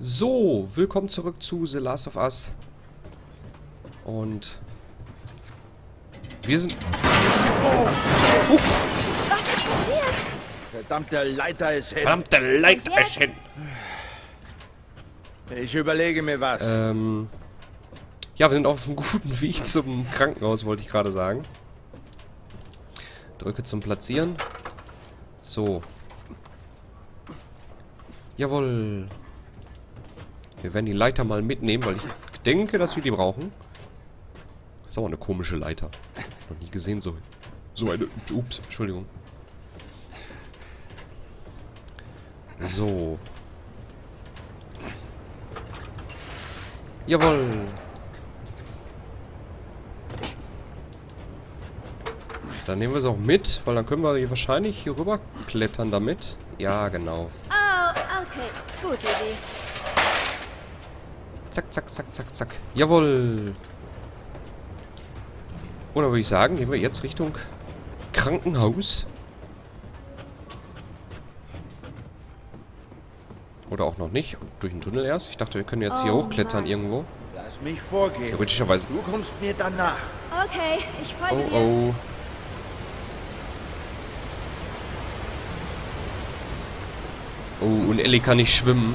So, willkommen zurück zu The Last of Us. Und wir sind... Was ist passiert? Verdammte Leiter ist hin. Verdammte Leiter ist hin. Ich überlege mir was. Ja, wir sind auf einem guten Weg zum Krankenhaus, wollte ich gerade sagen. Drücke zum Platzieren. So. Jawohl. Wir werden die Leiter mal mitnehmen, weil ich denke, dass wir die brauchen. Das ist aber eine komische Leiter. Noch nie gesehen so eine... Ups, Entschuldigung. So. Jawohl. Dann nehmen wir es auch mit, weil dann können wir hier wahrscheinlich hier rüber klettern damit. Ja, genau. Oh, okay. Gute Idee. Zack, zack, zack, zack, zack. Jawohl. Und dann würde ich sagen, gehen wir jetzt Richtung Krankenhaus. Oder auch noch nicht. Durch den Tunnel erst. Ich dachte, wir können jetzt hier hochklettern irgendwo. Lass mich vorgehen. Theoretischerweise. Du kommst mir danach. Okay, ich folge Oh, dir. oh. Oh, und Ellie kann nicht schwimmen.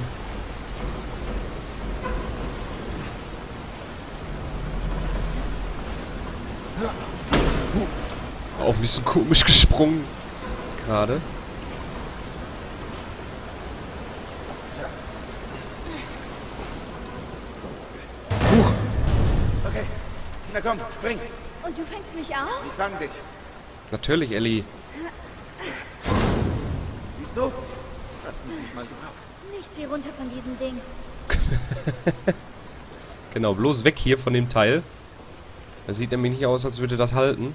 Auch ein bisschen komisch gesprungen. Jetzt gerade. Okay. Na komm, spring. Und du fängst mich auf? Ich fang dich. Natürlich, Ellie. Siehst du? Hast mich nicht mal gebraucht. Nichts wie runter von diesem Ding. Genau, bloß weg hier von dem Teil. Das sieht nämlich nicht aus, als würde das halten.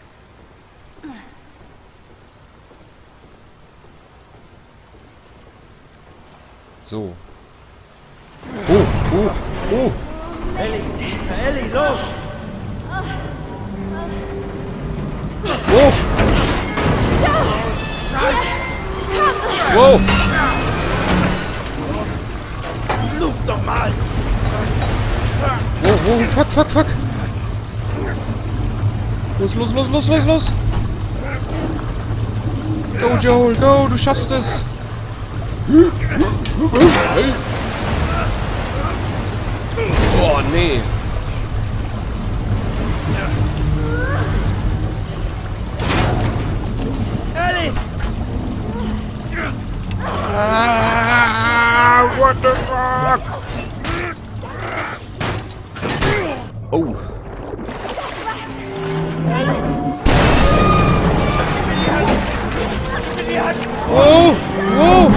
So. Oh, oh, oh. Ellie, los! Oh. Wow. Luft doch mal! Oh, oh, fuck, fuck, fuck. Los, los, los, los, los, los. Go, Joel, go, du schaffst es. Hey. Oh, nee. Ellie! Ah, what the fuck? Oh. Oh, oh.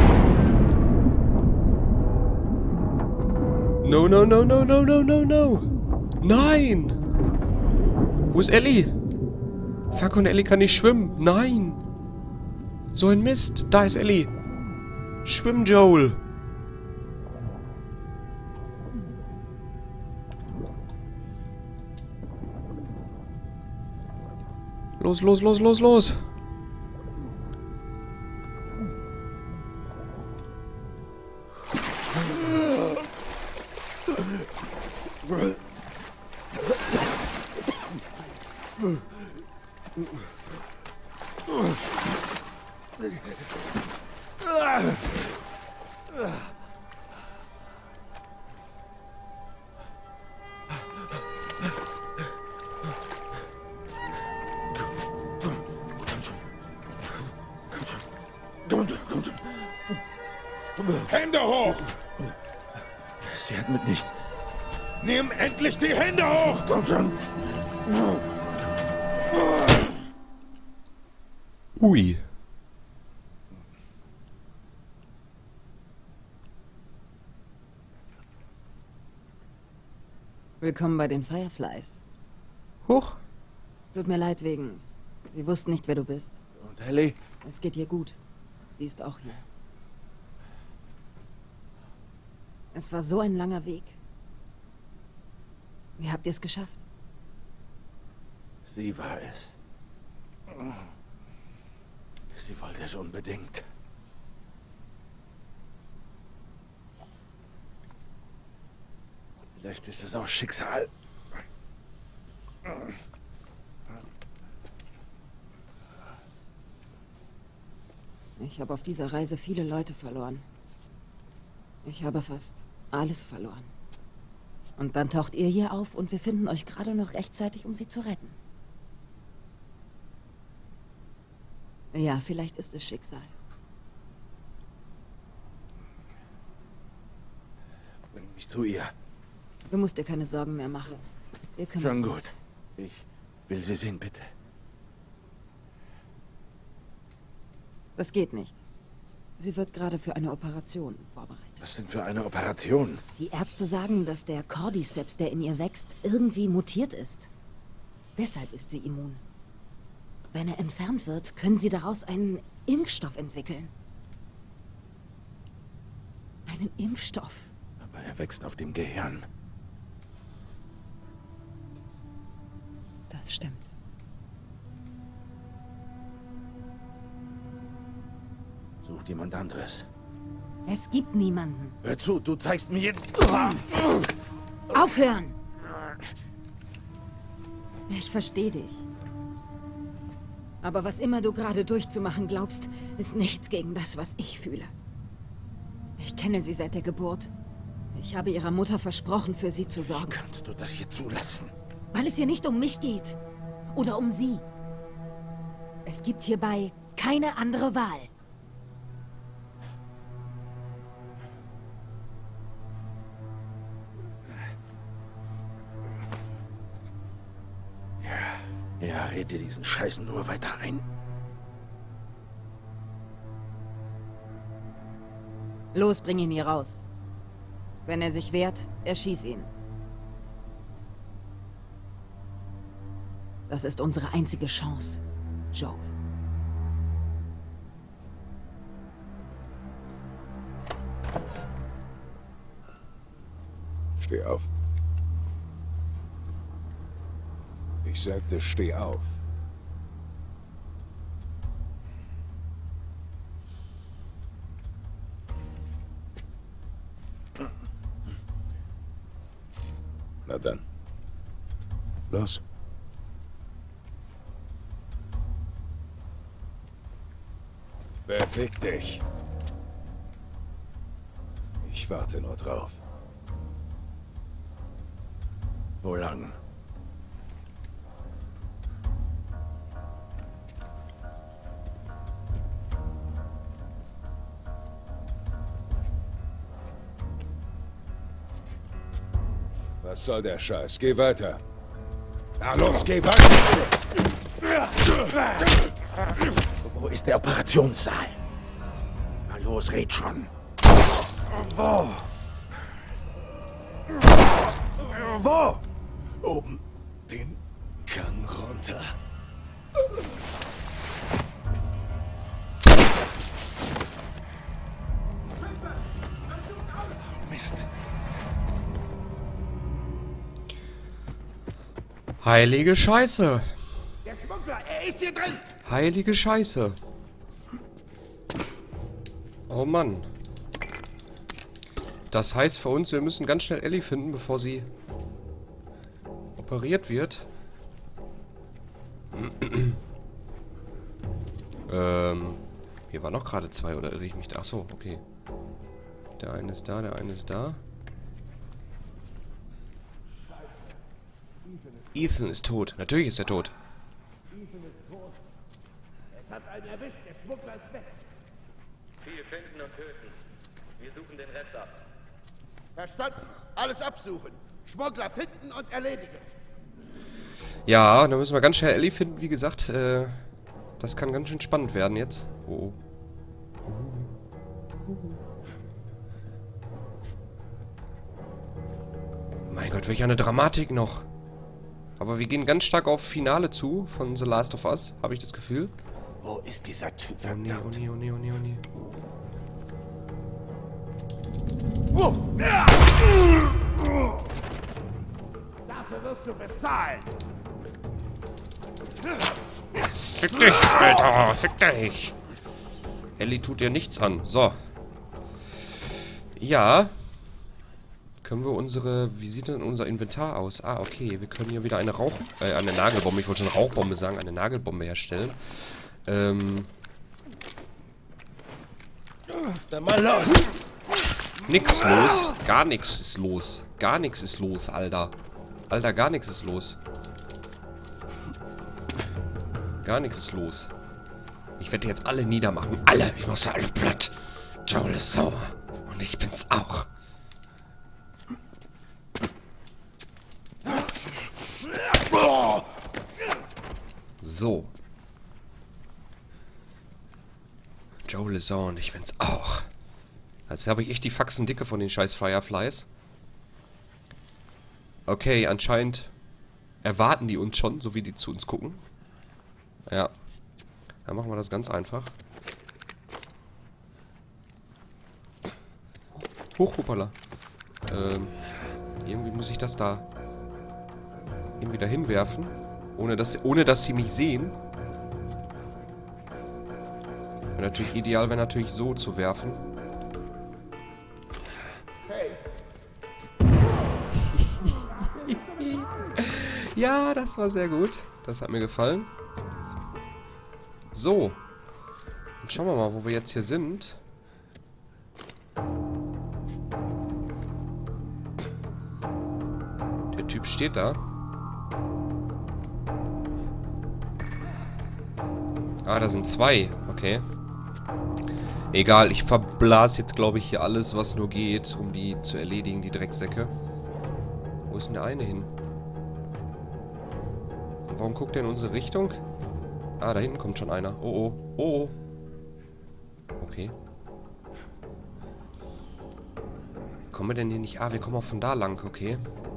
No, no, no, no, no, no, no, no. Nein. Wo ist Ellie? Fuck, und Ellie kann nicht schwimmen. Nein. So ein Mist. Da ist Ellie. Schwimm, Joel. Los, los, los, los, los. Hände hoch! Sie hat mit nicht. Nimm endlich die Hände hoch! Komm schon! Ui. Willkommen bei den Fireflies. Huch. Tut mir leid wegen... Sie wussten nicht, wer du bist. Und Ellie? Es geht ihr gut. Sie ist auch hier. Es war so ein langer Weg. Wie habt ihr es geschafft? Sie war es. Sie wollte es unbedingt. Vielleicht ist es auch Schicksal. Ich habe auf dieser Reise viele Leute verloren. Ich habe fast alles verloren. Und dann taucht ihr hier auf und wir finden euch gerade noch rechtzeitig, um sie zu retten. Ja, vielleicht ist es Schicksal. Bring mich zu ihr. Du musst dir keine Sorgen mehr machen. Wir kümmern Schon uns. gut. Ich will sie sehen, bitte. Das geht nicht. Sie wird gerade für eine Operation vorbereitet. Was denn für eine Operation? Die Ärzte sagen, dass der Cordyceps, der in ihr wächst, irgendwie mutiert ist. Deshalb ist sie immun. Wenn er entfernt wird, können sie daraus einen Impfstoff entwickeln. Einen Impfstoff? Aber er wächst auf dem Gehirn. Das stimmt. Sucht jemand anderes. Es gibt niemanden. Hör zu, du zeigst mir jetzt... Aufhören! Ich verstehe dich. Aber was immer du gerade durchzumachen glaubst, ist nichts gegen das, was ich fühle. Ich kenne sie seit der Geburt. Ich habe ihrer Mutter versprochen, für sie zu sorgen. Kannst du das hier zulassen? Weil es hier nicht um mich geht. Oder um sie. Es gibt hierbei keine andere Wahl. Ja, red dir diesen Scheiß nur weiter ein. Los, bring ihn hier raus. Wenn er sich wehrt, erschieß ihn. Das ist unsere einzige Chance, Joel. Steh auf. Ich sagte, steh auf. Na dann. Los. Beweg dich. Ich warte nur drauf. Wo lang? Was soll der Scheiß? Geh weiter. Na los, geh weiter! Wo ist der Operationssaal? Na los, red schon. Wo? Wo? Oben den Gang runter. Mist. Heilige Scheiße. Der Schmuggler, er ist hier drin! Heilige Scheiße. Oh Mann. Das heißt für uns, wir müssen ganz schnell Ellie finden, bevor sie operiert wird. Hier waren noch gerade zwei, oder irre ich mich da? Ach so, okay. Der eine ist da, der eine ist da. Ethan ist tot. Natürlich ist er tot. Es hat einen erwischt, der Schmuggler ist weg. Viel finden und töten. Wir suchen den Rest ab. Verstanden. Alles absuchen. Schmuggler finden und erledigen. Ja, da müssen wir ganz schnell Ellie finden. Wie gesagt, das kann ganz schön spannend werden jetzt. Oh. Mein Gott, welch eine Dramatik noch. Aber wir gehen ganz stark auf Finale zu von The Last of Us, habe ich das Gefühl. Wo ist dieser Typ, Oh nee, oh verdammt? nee, oh nee, oh nee, oh nee. Dafür wirst du bezahlen. Fick dich, Alter, fick dich. Ellie tut ihr nichts an. So. Ja. Können wir unsere... Wie sieht denn unser Inventar aus? Ah, okay. Wir können hier wieder eine eine Nagelbombe. Ich wollte schon Rauchbombe sagen. Eine Nagelbombe herstellen. Dann mal los! Nix los. Gar nichts ist los. Gar nichts ist los, Alter. Alter, gar nichts ist los. Gar nichts ist los. Ich werde jetzt alle niedermachen. Alle! Ich muss alle platt. Joel ist sauer. Und ich bin's auch. So. Joel ist sauer und ich bin's auch. Jetzt habe ich echt die Faxen dicke von den scheiß Fireflies. Okay, anscheinend erwarten die uns schon, so wie die zu uns gucken. Ja. Dann machen wir das ganz einfach. Hoch, hoppala. Irgendwie muss ich das da irgendwie dahin werfen. Ohne dass sie mich sehen. Wäre natürlich ideal, wäre natürlich so zu werfen. Ja, das war sehr gut. Das hat mir gefallen. So. Jetzt schauen wir mal, wo wir jetzt hier sind. Der Typ steht da. Ah, da sind zwei. Okay. Egal, ich verblas jetzt, glaube ich, hier alles, was nur geht, um die zu erledigen, die Drecksäcke. Wo ist denn der eine hin? Und warum guckt er in unsere Richtung? Ah, da hinten kommt schon einer. Oh, oh. Oh, oh. Okay. Kommen wir denn hier nicht? Ah, wir kommen auch von da lang. Okay.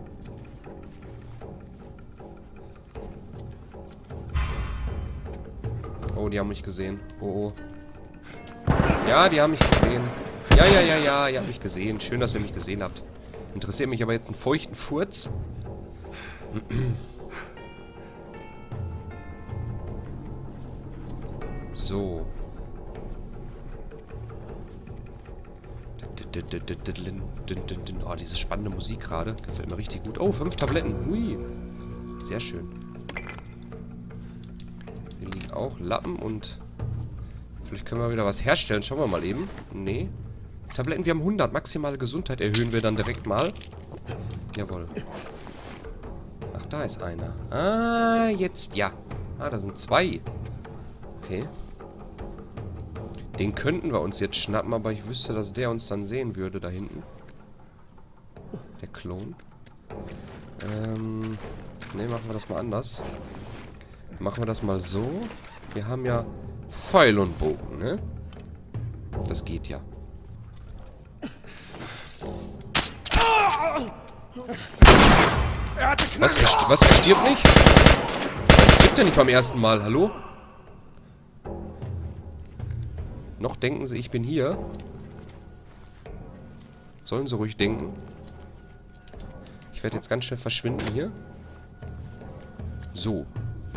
Oh, die haben mich gesehen. Oh, oh. Ja, die haben mich gesehen. Ja, ja, ja, ja, ihr habt mich gesehen. Schön, dass ihr mich gesehen habt. Interessiert mich aber jetzt einen feuchten Furz. So. Oh, diese spannende Musik gerade. Gefällt mir richtig gut. Oh, 5 Tabletten. Hui. Sehr schön. Hier liegen auch Lappen und... Vielleicht können wir wieder was herstellen. Schauen wir mal eben. Nee. Tabletten, wir haben 100. Maximale Gesundheit erhöhen wir dann direkt mal. Jawohl. Ach, da ist einer. Ah, jetzt, ja. Ah, da sind 2. Okay. Den könnten wir uns jetzt schnappen, aber ich wüsste, dass der uns dann sehen würde da hinten. Der Klon. Ne, machen wir das mal anders. Machen wir das mal so. Wir haben ja Pfeil und Bogen, ne? Das geht ja. Was? Er stirbt nicht? Er stirbt ja nicht beim ersten Mal, hallo? Noch denken sie, ich bin hier. Sollen sie ruhig denken. Ich werde jetzt ganz schnell verschwinden hier. So.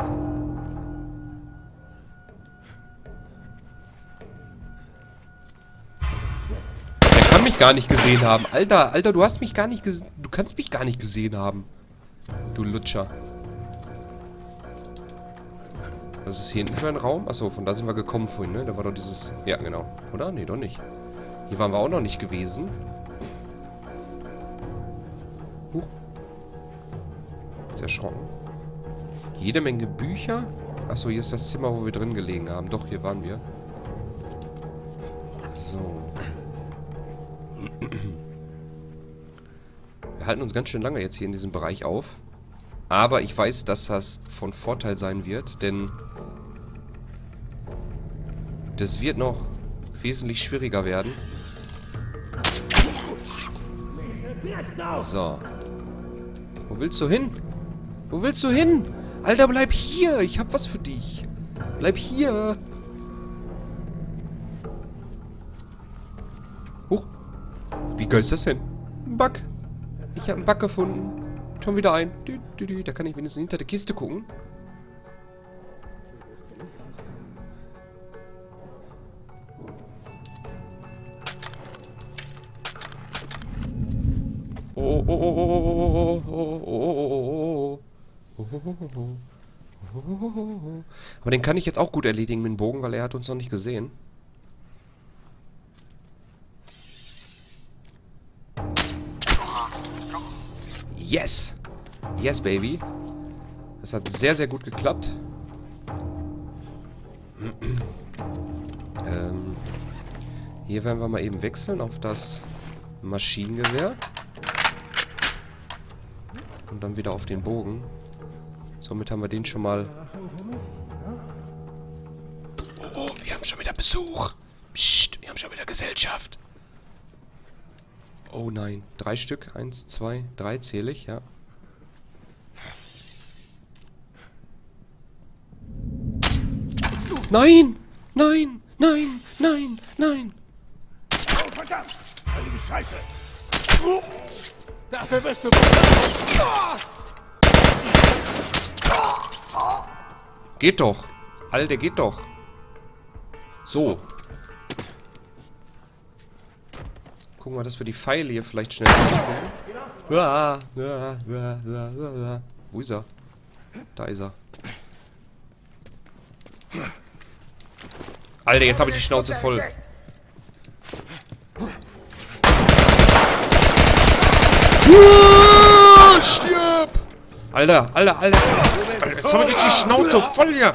Der kann mich gar nicht gesehen haben. Alter, du hast mich gar nicht gesehen. Du kannst mich gar nicht gesehen haben. Du Lutscher. Was ist hier hinten für ein Raum? Achso, von da sind wir gekommen vorhin, ne? Da war doch dieses... Ja, genau. Oder? Nee, doch nicht. Hier waren wir auch noch nicht gewesen. Huch. Ist erschrocken. Jede Menge Bücher. Achso, hier ist das Zimmer, wo wir drin gelegen haben. Doch, hier waren wir. So. Wir halten uns ganz schön lange jetzt hier in diesem Bereich auf. Aber ich weiß, dass das von Vorteil sein wird, denn das wird noch wesentlich schwieriger werden. So. Wo willst du hin? Wo willst du hin? Alter, bleib hier. Ich hab was für dich. Bleib hier. Huch. Wie geil ist das denn? Ein Bug. Ich habe einen Bug gefunden. Schon wieder ein. Da kann ich wenigstens hinter der Kiste gucken. Oh, oh, oh, oh, oh, oh, oh, oh. Aber den kann ich jetzt auch gut erledigen mit dem Bogen, weil er hat uns noch nicht gesehen. Yes! Yes, baby. Das hat sehr, sehr gut geklappt. Hier werden wir mal eben wechseln auf das Maschinengewehr. Und dann wieder auf den Bogen. Somit haben wir den schon mal... Oh, wir haben schon wieder Besuch. Psst, wir haben schon wieder Gesellschaft. Oh nein, 3 Stück. 1, 2, 3 zähle ich, ja. Nein! Nein! Nein! Nein! Nein! Oh, verdammt! Heilige Scheiße! Dafür wirst du... Geht doch! Alter, geht doch! So. Gucken wir, dass wir die Pfeile hier vielleicht schnell ausspielen. Wo ist er? Da ist er. Alter, jetzt habe ich die Schnauze voll. Stirb! Alter, Alter, Alter. Jetzt habe ich die Schnauze voll hier.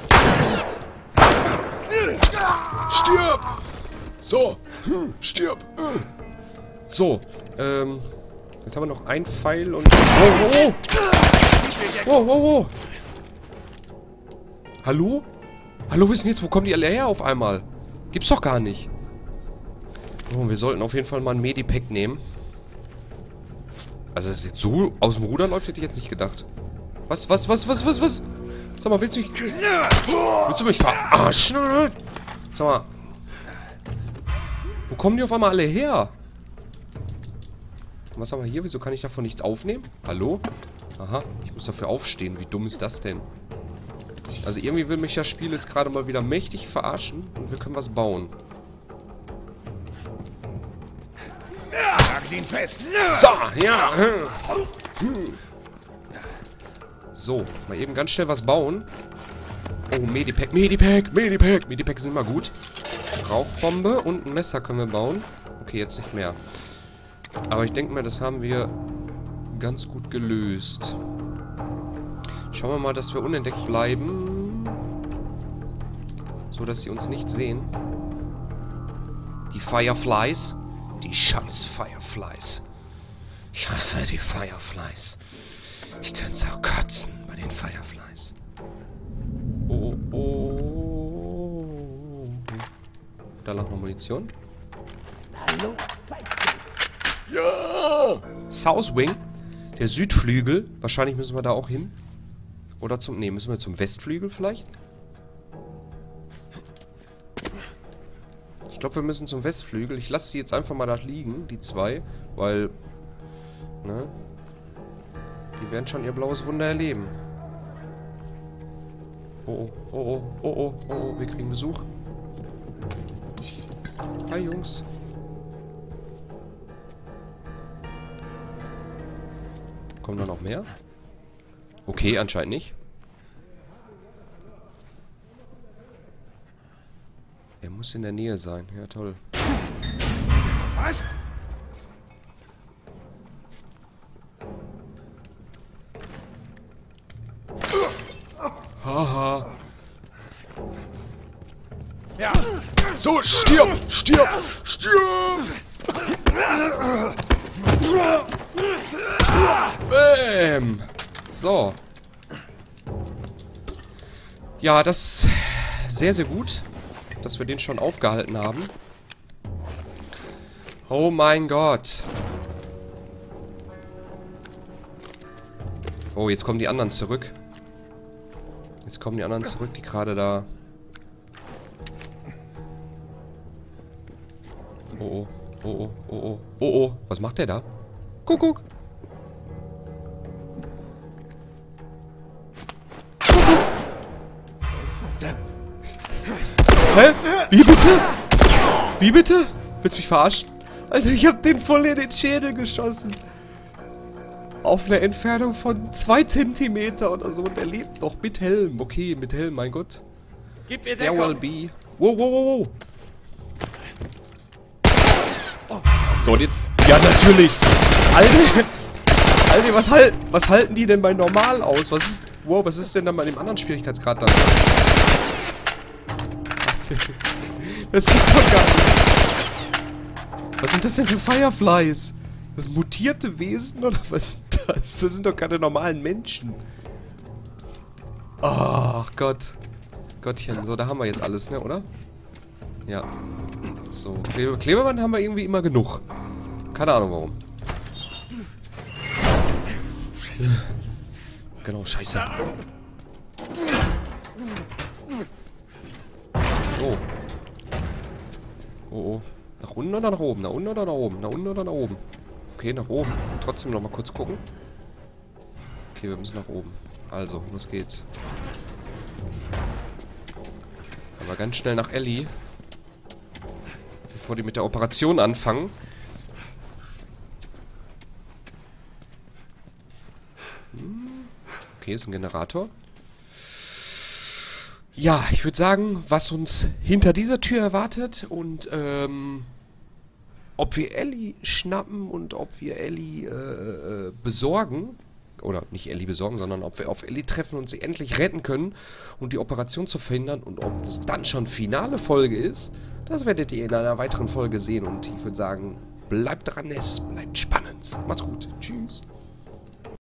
Stirb! So. Stirb. So. Jetzt haben wir noch einen Pfeil und... Oh, oh, oh. Oh, oh, oh. Hallo? Hallo, wo ist denn jetzt? Wo kommen die alle her auf einmal? Gibt's doch gar nicht. Oh, wir sollten auf jeden Fall mal ein Medipack nehmen. Also, dass es jetzt so aus dem Ruder läuft, hätte ich jetzt nicht gedacht. Was? Sag mal, willst du mich verarschen? Sag mal. Wo kommen die auf einmal alle her? Was haben wir hier? Wieso kann ich davon nichts aufnehmen? Hallo? Aha, ich muss dafür aufstehen. Wie dumm ist das denn? Also irgendwie will mich das Spiel jetzt gerade mal wieder mächtig verarschen und wir können was bauen. Nagel ihn fest! So, ja. So, mal eben ganz schnell was bauen. Oh, Medipack, Medipack, Medipack. Medipack sind immer gut. Rauchbombe und ein Messer können wir bauen. Okay, jetzt nicht mehr. Aber ich denke mal, das haben wir ganz gut gelöst. Schauen wir mal, dass wir unentdeckt bleiben. So, dass sie uns nicht sehen. Die Fireflies. Die scheiß Fireflies. Ich hasse die Fireflies. Ich könnte auch kotzen bei den Fireflies. Oh, oh. Da lag noch Munition. Hallo? Ja! Southwing. Der Südflügel. Wahrscheinlich müssen wir da auch hin. Oder zum... Ne, müssen wir zum Westflügel vielleicht? Ich glaube, wir müssen zum Westflügel. Ich lasse sie jetzt einfach mal da liegen, die zwei. Weil... Ne? Die werden schon ihr blaues Wunder erleben. Oh, oh, oh, oh, oh, oh, oh, wir kriegen Besuch. Hi, Jungs. Kommen da noch mehr? Okay, anscheinend nicht. Er muss in der Nähe sein. Ja, toll. Was? Haha. Ja. So, stirb! Stirb! Stirb! Bäm! So. Ja, das ist sehr, sehr gut, dass wir den schon aufgehalten haben. Oh mein Gott. Oh, jetzt kommen die anderen zurück. Jetzt kommen die anderen zurück, die gerade da... Oh, oh, oh, oh, oh, oh, oh. Was macht der da? Kuckuck. Hä? Wie bitte? Wie bitte? Willst du mich verarschen? Alter, ich hab den voll in den Schädel geschossen. auf einer Entfernung von 2 Zentimeter oder so und er lebt noch mit Helm. Okay, mit Helm, mein Gott. Gib mir There will Deckung. be. Wow, wow, wow, wow. So, und jetzt... Ja, natürlich. Alter, was halten die denn bei normal aus? Was ist denn dann bei dem anderen Schwierigkeitsgrad dann? Das gibt's doch gar nicht. Was sind das denn für Fireflies? Das sind mutierte Wesen oder was ist das? Das sind doch keine normalen Menschen. Ach Gott. Gottchen, so, da haben wir jetzt alles, ne, oder? Ja. So, Klebeband haben wir irgendwie immer genug. Keine Ahnung warum. Genau, scheiße. So. Oh, oh. Nach unten oder nach oben? Nach unten oder nach oben? Nach unten oder nach oben? Okay, nach oben. Trotzdem noch mal kurz gucken. Okay, wir müssen nach oben. Also, los geht's. Aber ganz schnell nach Ellie. Bevor die mit der Operation anfangen. Okay, ist ein Generator. Ja, ich würde sagen, was uns hinter dieser Tür erwartet und ob wir Ellie schnappen und ob wir Ellie besorgen, oder nicht Ellie besorgen, sondern ob wir auf Ellie treffen und sie endlich retten können und die Operation zu verhindern und ob das dann schon finale Folge ist, das werdet ihr in einer weiteren Folge sehen und ich würde sagen, bleibt dran, es bleibt spannend. Macht's gut. Tschüss.